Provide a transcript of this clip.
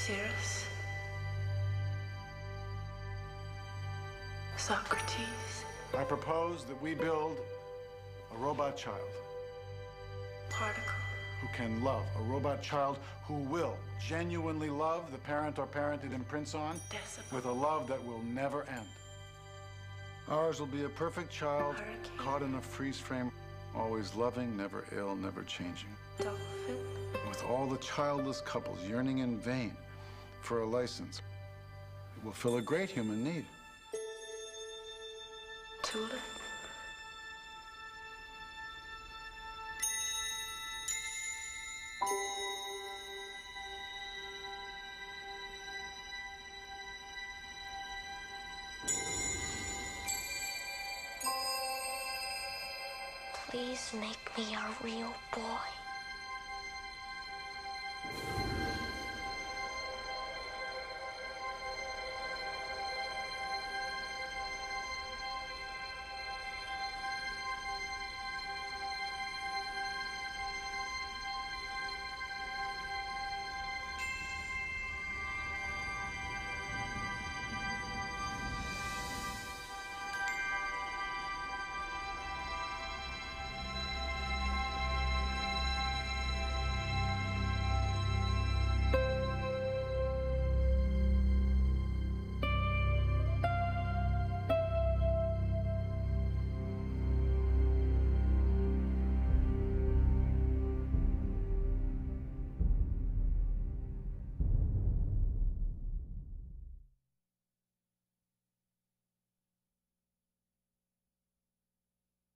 Cirrus, Socrates, I propose that we build a robot child Particle, who can love, a robot child who will genuinely love the parent or parent it imprints on Decibel, with a love that will never end. Ours will be a perfect child Hurricane, caught in a freeze frame, always loving, never ill, never changing. Dolphin, With all the childless couples yearning in vain for a license, it will fill a great human need. Tulip, Please make me a real boy.